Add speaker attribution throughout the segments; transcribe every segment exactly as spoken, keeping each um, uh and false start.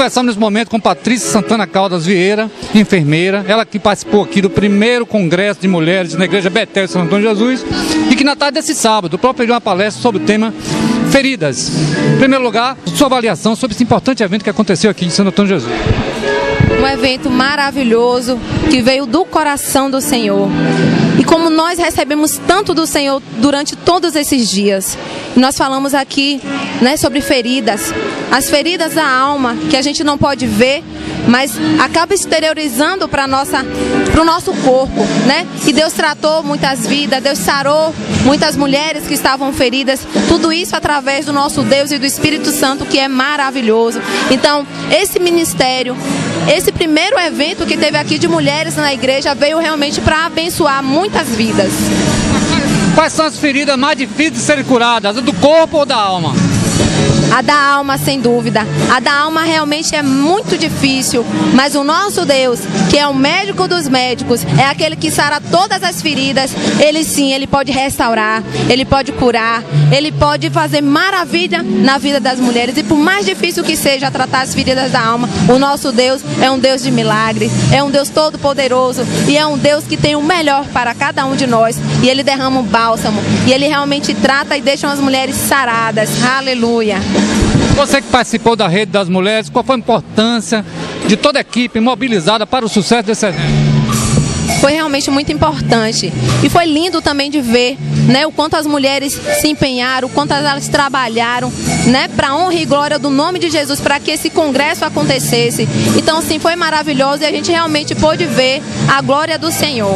Speaker 1: Conversamos nesse momento com Patrícia Santana Caldas Vieira, enfermeira, ela que participou aqui do primeiro congresso de mulheres na Igreja Betel de Santo Antônio de Jesus, e que na tarde desse sábado, o próprio deu uma palestra sobre o tema feridas. Em primeiro lugar, sua avaliação sobre esse importante evento que aconteceu aqui em Santo Antônio de Jesus.
Speaker 2: Um evento maravilhoso que veio do coração do Senhor. E como nós recebemos tanto do Senhor durante todos esses dias, nós falamos aqui, né, sobre feridas, as feridas da alma que a gente não pode ver, mas acaba exteriorizando para nossa, para o nosso corpo, né? E Deus tratou muitas vidas, Deus sarou muitas mulheres que estavam feridas, tudo isso através do nosso Deus e do Espírito Santo, que é maravilhoso. Então, esse ministério, esse primeiro evento que teve aqui de mulheres na igreja veio realmente para abençoar muitas vidas.
Speaker 1: Quais são as feridas mais difíceis de serem curadas, a do corpo ou da alma?
Speaker 2: A da alma, sem dúvida. A da alma realmente é muito difícil, mas o nosso Deus, que é o médico dos médicos, é aquele que sara todas as feridas. Ele sim, ele pode restaurar, ele pode curar, ele pode fazer maravilha na vida das mulheres. E por mais difícil que seja tratar as feridas da alma, o nosso Deus é um Deus de milagre, é um Deus todo poderoso e é um Deus que tem o melhor para cada um de nós. E ele derrama um bálsamo e ele realmente trata e deixa as mulheres saradas. Aleluia!
Speaker 1: Você que participou da Rede das Mulheres, qual foi a importância de toda a equipe mobilizada para o sucesso desse evento?
Speaker 2: Foi realmente muito importante e foi lindo também de ver, né, o quanto as mulheres se empenharam, o quanto elas trabalharam, né, para a honra e glória do nome de Jesus, para que esse congresso acontecesse. Então, assim, foi maravilhoso e a gente realmente pôde ver a glória do Senhor.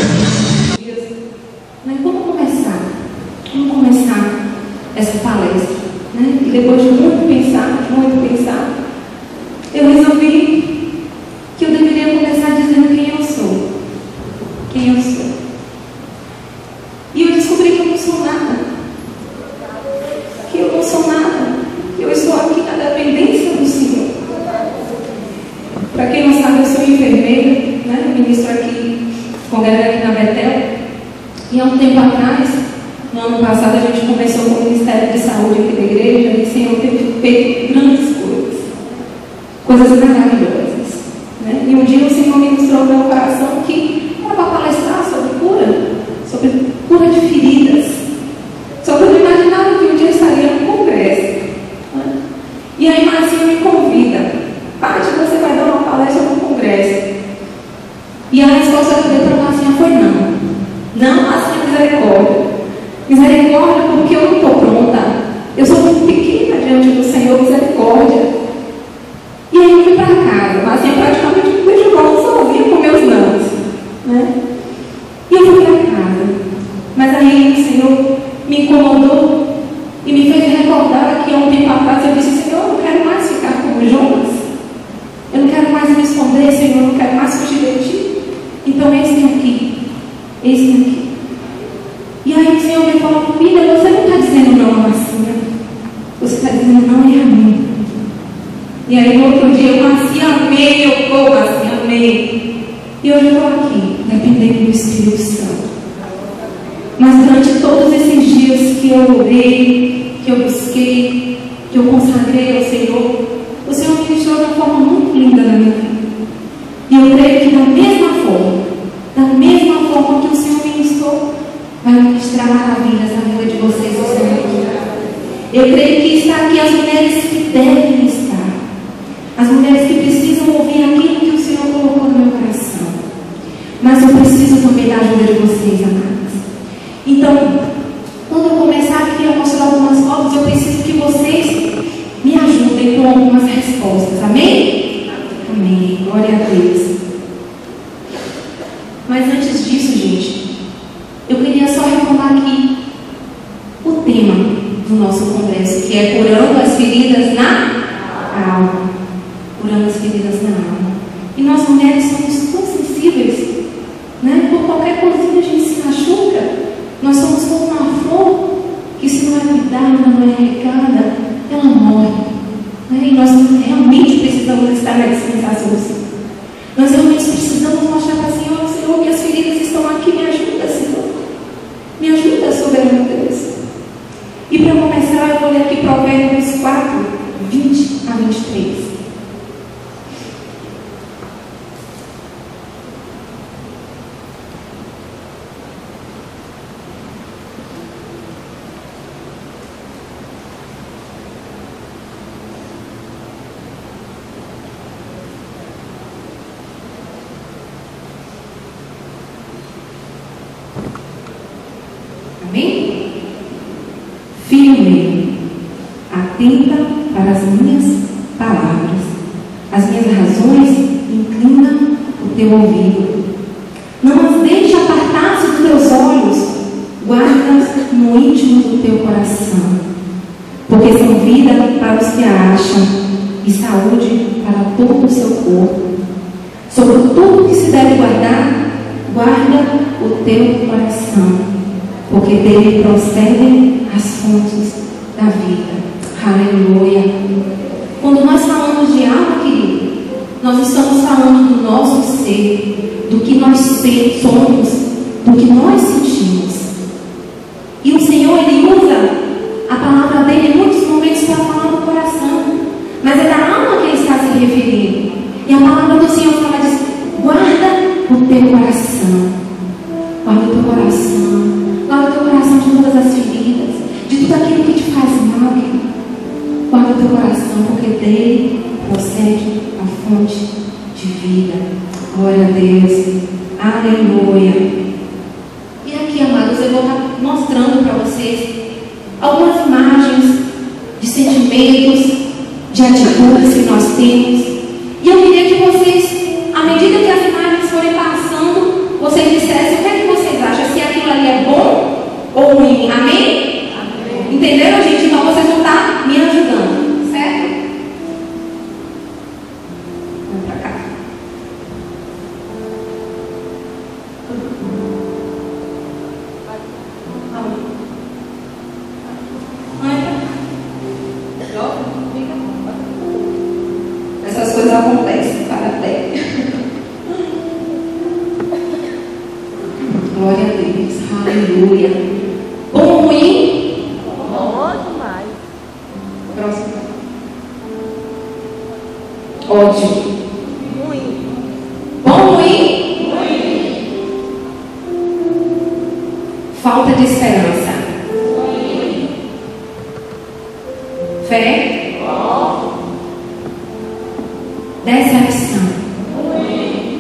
Speaker 3: Mas vamos começar, vamos começar essa palestra. Né? E depois de muito pensar, muito pensar, eu resolvi que eu deveria começar dizendo quem eu sou. Quem eu sou. E eu descobri que eu não sou nada. Que eu não sou nada. Eu estou aqui na dependência do Senhor. Para quem não sabe, eu sou enfermeira, né? Eu ministro aqui, congrego aqui na Betel. E há um tempo atrás, no ano passado, a gente começou com o Ministério de Saúde aqui da igreja e o Senhor teve feito grandes coisas, coisas maravilhosas. Né? E um dia o Senhor ministrou no meu coração que era para palestrar sobre cura, sobre cura de feridas. Só que eu não imaginava que um dia eu estaria no congresso. Né? E aí Marcinho me convida, Paty, você vai dar uma palestra no congresso. E a resposta que eu dei para Marcinho foi não. Não, Marcinho, misericórdia. Misericórdia, porque eu não estou pronta. Eu sou muito pequena diante do Senhor, misericórdia. E aí eu fui para casa, mas assim, praticamente me deixou falando sozinha com meus nãos. Né? E eu fui para casa. Mas aí o Senhor me incomodou e me fez recordar que há um tempo atrás eu disse: Senhor, eu não quero mais ficar como Jonas. Eu não quero mais me esconder, Senhor, eu não quero mais fugir de Ti. Então, eis-me aqui. Eis-me aqui. E aí o Senhor me falou: filha, você não está dizendo não a Marcinha, você está dizendo não é a mim. E aí no outro dia eu nasci, amei, eu estou assim, amei. E hoje eu estou aqui, dependendo do Espírito Santo. Mas durante todos esses dias que eu orei, que eu busquei, que eu consagrei ao Senhor, o Senhor ministrou de uma forma muito linda na minha vida. E eu creio que da mesma forma, da mesma forma que o Senhor ministrou, vai ministrar maravilhas na vida de vocês, o Senhor. Eu creio que está aqui as mulheres que devem estar, as mulheres que precisam ouvir aquilo que o Senhor colocou no meu coração. Mas eu preciso também da ajuda de vocês, amadas. Então, quando eu começar aqui a mostrar algumas fotos, eu preciso que vocês me ajudem com algumas respostas. Amém? Amém. Glória a Deus. Mas antes disso, gente, eu queria só recordar aqui o tema do nosso congresso, que é curando as feridas na alma. Curando as feridas na alma. E nós mulheres somos tão sensíveis, né? Por qualquer coisinha a gente se machuca. Nós somos como uma flor que, se não é cuidada, não é regada, ela morre. Né? E nós realmente precisamos estar na dispensação do Senhor. Nós realmente precisamos mostrar para o Senhor, Senhor, que as feridas estão aqui. Me ajuda, Senhor. Me ajuda, soberano Deus. E para começar, eu vou ler aqui Provérbios quatro, vinte a vinte e três. meio. Atenta para as minhas palavras. As minhas razões, inclina o teu ouvido. Não as deixe apartar-se dos teus olhos. Guarda-as no íntimo do teu coração. Porque são vida para os que a acham e saúde para todo o seu corpo. Sobre tudo que se deve guardar, guarda o teu coração, porque dele procedem as fontes da vida. Aleluia. Quando nós falamos de alma, querido, nós estamos falando do nosso ser, do que nós somos, do que nós sentimos. E o Senhor, Ele usa a palavra dele em muitos momentos para falar do coração, mas é da alma que Ele está se referindo. E a palavra do Senhor fala disso: guarda o teu coração, guarda o teu coração, guarda o teu coração de todas as feridas, de tudo aquilo que te faz mal, querido. Guarda o teu coração, porque dele procede a fonte de vida. Glória a Deus. Aleluia. E aqui, amados, eu vou estar mostrando para vocês algumas imagens de sentimentos, de atitudes que nós temos. E eu queria que vocês, à medida que as imagens forem passando, vocês dissessem o que é que vocês acham, se aquilo ali é bom ou ruim. Amém? Amém. Entenderam, gente? Então vocês vão estar me ajudando, certo? Vamos para cá. Essas coisas acontecem para a terra. Glória a Deus. Aleluia. Bom ou ruim?
Speaker 4: Bom demais.
Speaker 3: Próximo. Ódio.
Speaker 4: Ruim.
Speaker 3: Bom ou ruim?
Speaker 4: Ruim.
Speaker 3: Falta de esperança.
Speaker 4: Ruim.
Speaker 3: Fé.
Speaker 4: Bom.
Speaker 3: Decepção.
Speaker 4: Ruim.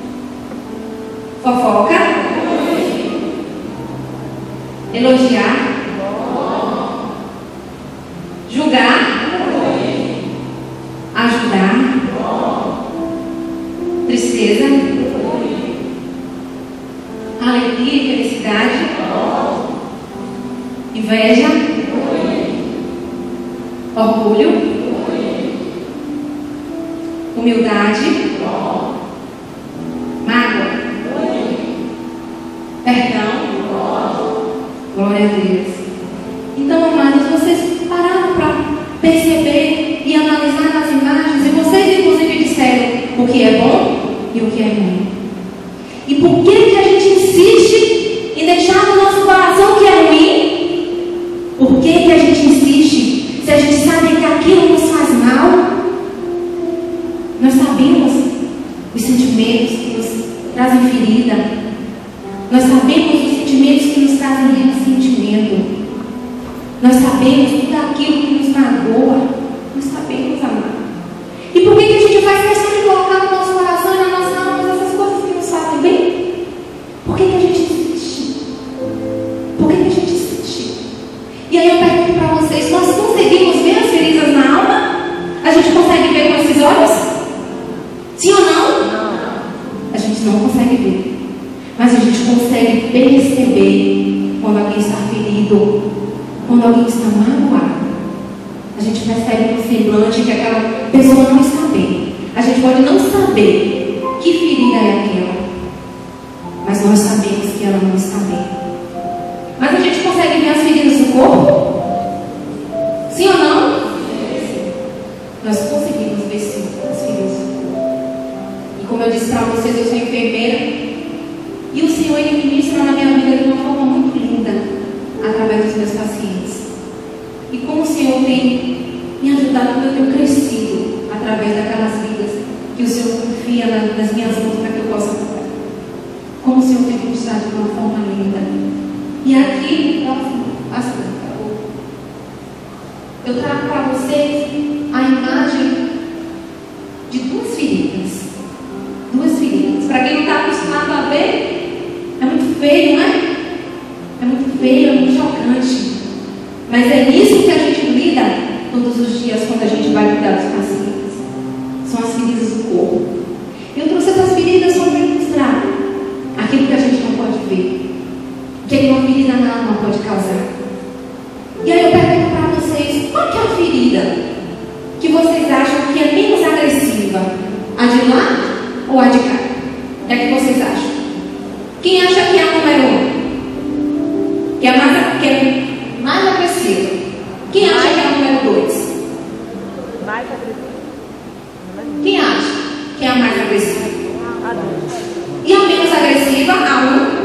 Speaker 3: Fofoca.
Speaker 4: Ruim.
Speaker 3: Elogiar.
Speaker 4: Bom.
Speaker 3: Julgar.
Speaker 4: Ruim.
Speaker 3: Ajudar.
Speaker 4: Bom.
Speaker 3: Tristeza.
Speaker 4: Ruim.
Speaker 3: Alegria e felicidade.
Speaker 4: Bom.
Speaker 3: Inveja.
Speaker 4: Ruim.
Speaker 3: Orgulho.
Speaker 4: Ruim.
Speaker 3: Humildade.
Speaker 4: Bom.
Speaker 3: Mágoa.
Speaker 4: Ruim.
Speaker 3: Perdão.
Speaker 4: Bom.
Speaker 3: Glória a Deus. Então, amados, vocês pararam para perceber e analisar as imagens, e vocês inclusive disseram o que é bom e o que é ruim. E por que que a gente insiste em deixar no nosso coração o que é ruim? Por que que a gente insiste se a gente sabe que aquilo nos faz mal? Nós sabemos os sentimentos que nos trazem ferida. Nós sabemos os sentimentos que nos trazem ressentimento. Nós sabemos tudo aquilo que nos magoa. Nós sabemos, amado. E por que que a gente faz questão de colocar no nosso coração e na nossa alma essas coisas que nos fazem bem? Por que que a gente insiste? Por que que a gente insiste? E aí eu pergunto para vocês: nós conseguimos ver as feridas na alma? A gente consegue ver com esses olhos? Sim ou não?
Speaker 4: Não.
Speaker 3: A gente não consegue ver. Mas a gente consegue perceber quando alguém está ferido, quando alguém está magoado. A gente percebe no semblante que aquela pessoa não está bem. A gente pode não saber que ferida é aquela, mas nós sabemos que ela não está bem. Mas a gente consegue ver as feridas do corpo? Sim ou não? Nós conseguimos ver sim as feridas do corpo. E como eu disse para vocês, eu sou enfermeira. E o Senhor, Ele ministra na minha vida de uma forma muito linda, através dos meus pacientes. E como o Senhor tem me ajudado, como eu tenho crescido através daquelas vidas que o Senhor confia nas minhas mãos para que eu possa cuidar. Como o Senhor tem me ministrado de uma forma linda. E aqui, eu trago para vocês a imagem de duas feridas. Duas feridas. Para quem não está acostumado a ver, é muito feio, não é? É muito feio, é muito chocante. Mas é nisso que a gente lida todos os dias quando a gente vai cuidar dos pacientes. São as feridas do corpo. Eu trouxe essas feridas só para ilustrar aquilo que a gente não pode ver, o que uma ferida na alma pode causar. E aí eu pergunto para vocês, qual que é a ferida que vocês acham que é menos agressiva? A de lá ou a de cá? O que é que vocês acham? Quem acha que é a número um? Que é mais, que é mais agressiva? Quem acha que é a número dois?
Speaker 4: Mais agressiva.
Speaker 3: Quem acha que é a mais agressiva?
Speaker 4: A dois.
Speaker 3: E a menos agressiva, a um?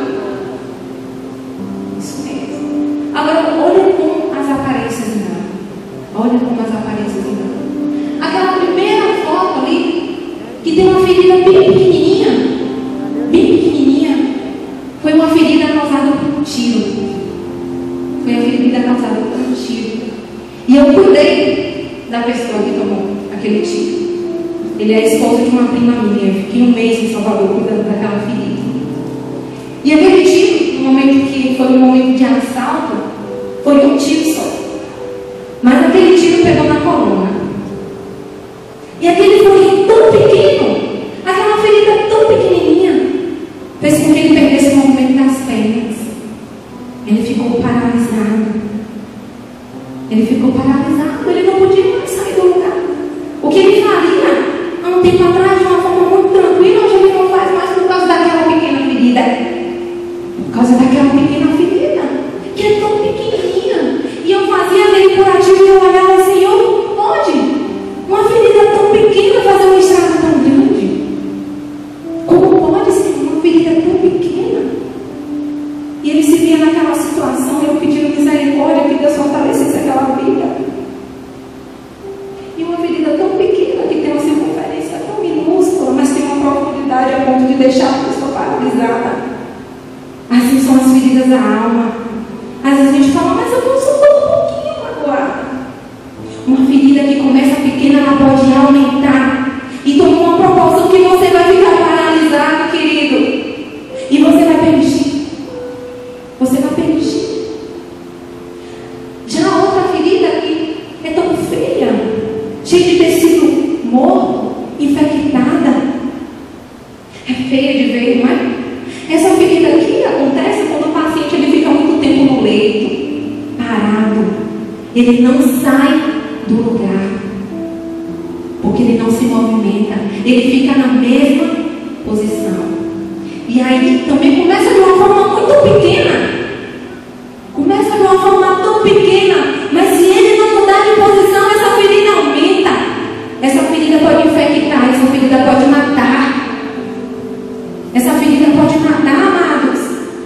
Speaker 3: Isso mesmo. Agora, olha como as aparências enganam. Olha como as aparências enganam. Aquela primeira foto ali, que tem uma ferida bem pequenininha, bem pequenininha, foi uma ferida causada por um tiro. Foi a ferida causada por um tiro. E eu cuidei da pessoa que tomou aquele tiro. Ele é esposo de uma prima minha. Eu fiquei um mês em Salvador cuidando daquela ferida. E aquele tiro, no momento que foi um momento de assalto, foi um tiro só. Mas aquele tiro pegou na coluna. E aquele foi tão pequeno, aquela ferida tão pequenininha, fez com que ele perdesse o movimento das pernas. Ele ficou paralisado. Ele ficou paralisado. Ele não podia mais sair do lugar. O que ele faria há um tempo atrás, de uma forma muito tranquila, hoje ele não faz mais por causa daquela pequena ferida. Por causa daquela pequena ferida, que é tão pequenininha. E eu fazia dele curativo e eu olhava assim, Senhor, não pode. Uma ferida tão pequena fazer um estrago tão grande. Como pode ser uma ferida tão pequena? E ele se via naquela situação, eu pedindo misericórdia, que Deus fortalecesse aquela vida. E uma ferida tão pequena, que tem uma circunferência tão minúscula, mas tem uma profundidade a ponto de deixar a pessoa paralisada. Assim são as feridas da alma. Às vezes a gente fala, mas eu não sou tão um pouquinho magoada. Uma ferida que começa pequena, ela pode aumentar. E tomar uma proporção que você vai ficar paralisado, querido. E você vai permitir. Você vai permitir. Já a outra ferida que é tão feia, cheia de tecido morto, infectada. É feia de ver, não é? Essa ferida aqui acontece quando o paciente ele fica muito tempo no leito, parado. Ele não sai do lugar, porque ele não se movimenta. Ele fica na mesma posição. E aí também começa de uma forma muito pequena. Começa de uma forma tão pequena, mas se ele não mudar de posição, essa ferida aumenta. Essa ferida pode infectar, essa ferida pode matar. Essa ferida pode matar, amados.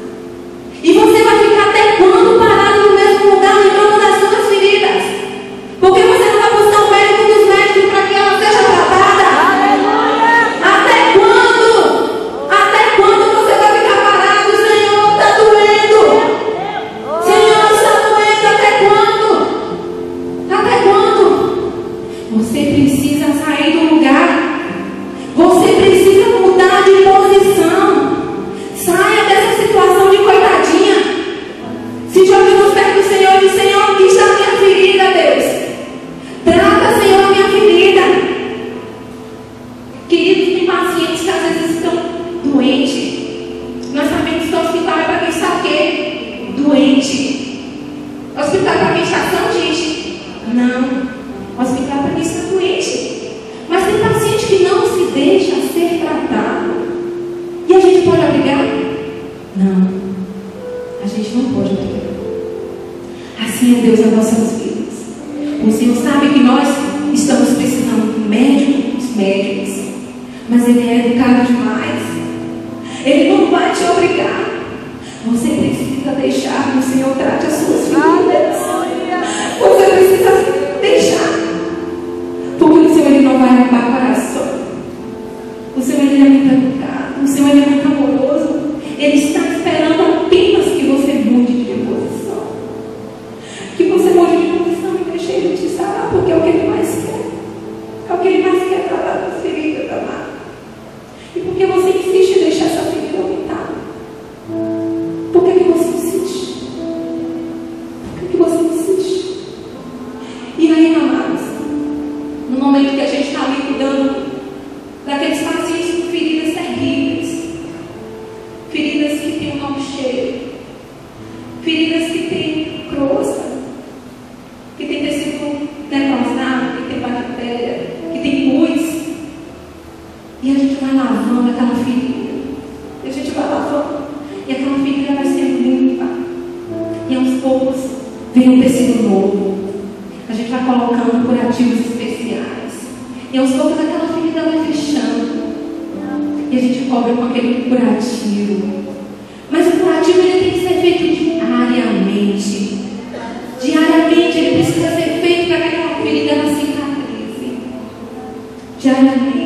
Speaker 3: E você vai ficar até quando parado no mesmo lugar, lembrando das suas feridas? Porque você não vai buscar o médico dos médicos para que ela seja tratada? Aleluia! Até quando? Até quando você vai ficar parado? Senhor, está doendo. Senhor, está doendo. Até quando? Até quando? Você precisa sair do lugar. Você precisa mudar de posição. Saia dessa situação de coitadinha. Se jogue nos pés do Senhor e diz, Senhor, aqui está a minha ferida, Deus. Trata, Senhor, a minha ferida. Queridos, tem pacientes que às vezes estão doentes. Nós sabemos que o hospital é para quem está o quê? Doente. O hospital é para quem está são, gente? Não. O hospital é para quem está doente. Mas tem paciente que não se deixa ser tratado. E a gente pode obrigar? Não. A gente não pode obrigar. Assim é Deus nas nossas vidas. O Senhor sabe que nós estamos precisando de médicos, médicos. Mas Ele é educado demais. Ele não vai te obrigar. Você precisa deixar que o Senhor trate as suas feridas. Você precisa deixar. Porque o Senhor ele não vai limpar coração. O Senhor ele é muito educado. O Senhor ele é muito amoroso. Ele está esperando apenas que você mude de posição. Que você mude de posição e deixe Ele te sarar. Porque é o que Ele mais quer. É o que Ele mais quer tratar das feridas, amado. E por que você insiste em deixar essa ferida aumentar? Por que, que você insiste? bactéria, que tem pus. E a gente vai lavando aquela ferida. E a gente vai lavando. E aquela ferida vai sendo limpa. E aos poucos vem um tecido novo. A gente vai colocando curativos especiais. E aos poucos aquela ferida vai fechando. E a gente cobre com aquele curativo. Mas o curativo ele tem que ser feito diariamente. Diariamente ele precisa ser feito para que aquela ferida ela cicatrize. Diariamente.